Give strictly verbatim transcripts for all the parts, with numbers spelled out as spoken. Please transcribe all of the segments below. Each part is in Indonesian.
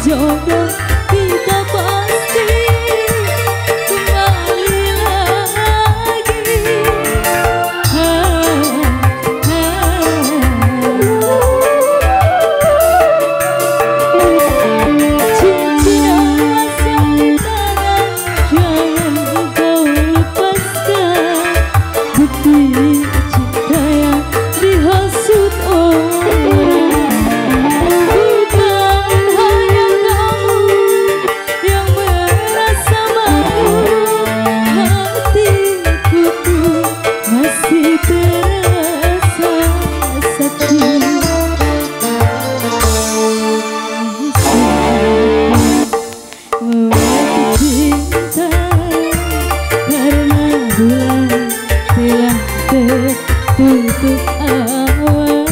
jodoh kita pasti kembali lagi. Cincin emas yang di tangan jangan engkau lepaskan, bukti cinta yang dihasut orang. Tutup awan.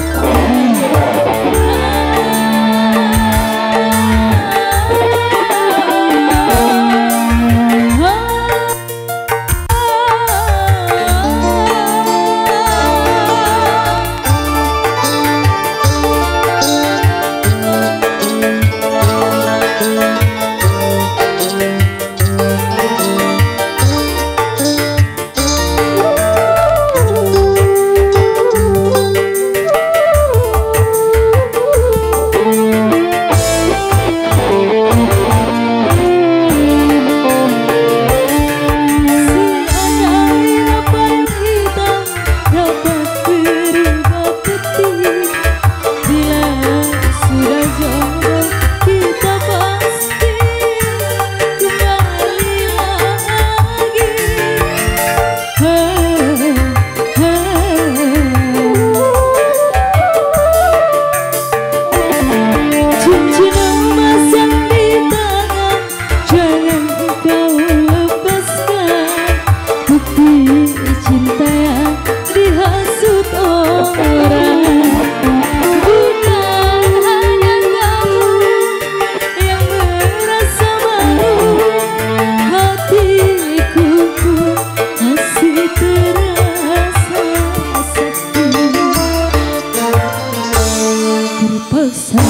Cinta yang dihasut orang, bukan hanya kamu yang merasa malu, hatiku pun masih terasa sakit. Terpaksa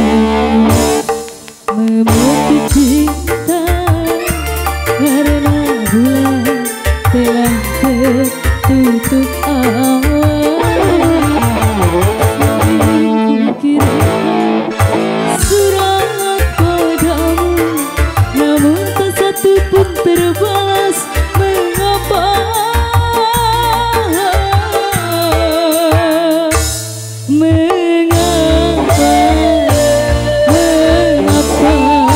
memetik cinta karena bulan telah tertutup awan. Kirim surat padamu, namun tak satu pun terbalas. Mengapa? Mengapa? Mengapa?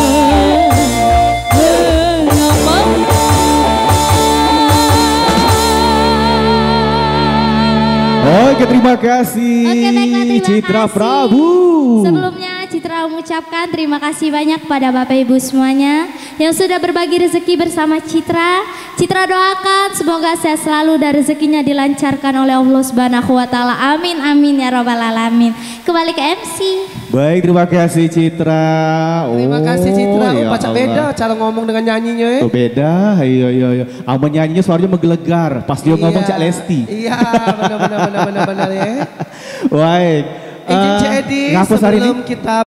Oke, terima kasih. Oke, baiklah, terima Citra kasih. Prabu. Sebelumnya Citra mengucapkan terima kasih banyak pada Bapak Ibu semuanya yang sudah berbagi rezeki bersama Citra. Citra doakan semoga sehat selalu dan rezekinya dilancarkan oleh Allah Subhanahu wa taala. Amin amin ya robbal alamin. Kembali ke M C. Baik, terima kasih Citra. Oh, Terima kasih Citra. Oh, ya baca Allah. beda cara ngomong dengan nyanyinya ya. Oh, beda. Iya iya iya. Ama nyanyinya suaranya menggelegar. Pas dia ngomong Cak Lesti. Iya, benar benar benar benar benar ya. Baik. Izin Uh, Cak Edi ngapus hari ini? sebelum kita